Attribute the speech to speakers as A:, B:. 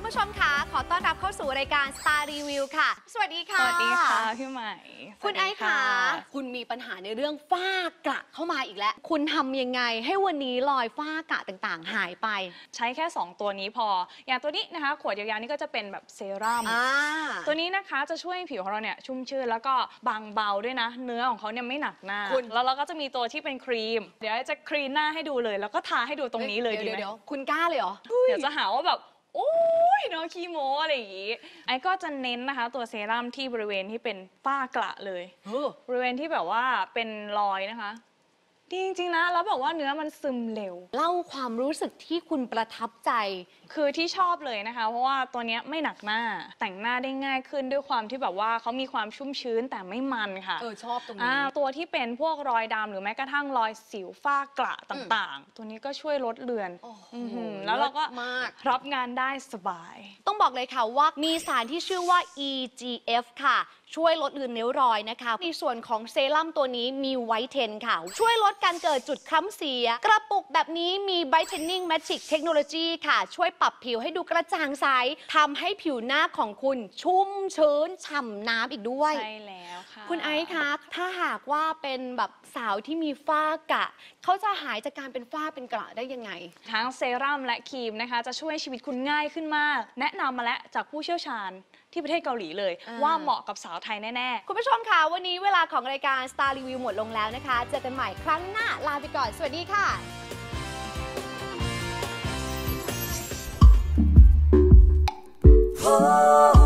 A: ผู้ชมคะขอต้อนรับเข้าสู่รายการ Star Review ค่ะสวัสดีค่ะ
B: สวัสดีค่ะพี่ใหม่
A: คุณไอซ์คะคุณมีปัญหาในเรื่องฝ้ากระเข้ามาอีกแล้วคุณทำยังไงให้วันนี้รอยฝ้ากระต่างๆหายไป
B: ใช้แค่2ตัวนี้พออย่างตัวนี้นะคะขวดยาวๆนี่ก็จะเป็นแบบเซรั่มตัวนี้นะคะจะช่วยให้ผิวของเราเนี่ยชุ่มชื้นแล้วก็บางเบาด้วยนะเนื้อของเขาเนี่ยไม่หนักหน้าแล้วเราก็จะมีตัวที่เป็นครีมเดี๋ยวจะคลีนหน้าให้ดูเลยแล้วก็ทาให้ดูตรงนี้เลยดีไหม
A: เดี๋ยวคุณกล้าเลยเหรอ
B: เดี๋ยวจะหาว่าแบบโอ้ยน้องคีโมอะไรอย่างงี้ไอ้ก็จะเน้นนะคะตัวเซรั่มที่บริเวณที่เป็นฝ้ากระเลยบริเวณที่แบบว่าเป็นรอยนะคะดีจริงๆนะแล้วบอกว่าเนื้อมันซึมเร็ว
A: เล่าความรู้สึกที่คุณประทับใจ
B: คือที่ชอบเลยนะคะเพราะว่าตัวนี้ไม่หนักหน้าแต่งหน้าได้ง่ายขึ้นด้วยความที่แบบว่าเขามีความชุ่มชื้นแต่ไม่มันค่ะ
A: ชอบตรงนี้
B: ตัวที่เป็นพวกรอยดำหรือแม้กระทั่งรอยสิวฝ้ากระต่างๆตัวนี้ก็ช่วยลดเลือนแล้วเราก็รับงานได้สบาย
A: ต้องบอกเลยค่ะว่ามีสารที่ชื่อว่า EGF ค่ะช่วยลดเลือนริ้วรอยนะคะในส่วนของเซรั่มตัวนี้มีไวท์เทนค่ะช่วยลดการเกิดจุดคล้ำเสียกระปุกแบบนี้มี Brightening Magic Technology ค่ะช่วยปรับผิวให้ดูกระจ่างใสทำให้ผิวหน้าของคุณชุ่มชื้นฉ่ำน้ำอีกด้วย
B: ใช่แล้วค่ะ
A: คุณไอซ์คะถ้าหากว่าเป็นแบบสาวที่มีฝ้ากระเขาจะหายจากการเป็นฝ้าเป็นกระได้ยังไง
B: ทั้งเซรั่มและครีมนะคะจะช่วยชีวิตคุณง่ายขึ้นมากแนะนำมาแล้วจากผู้เชี่ยวชาญที่ประเทศเกาหลีเลยว่าเหมาะกับสาวไทยแน่
A: ๆคุณผู้ชมค่ะวันนี้เวลาของรายการ Star Review หมดลงแล้วนะคะเจอกันใหม่ครั้งหน้าลาไปก่อนสวัสดีค่ะ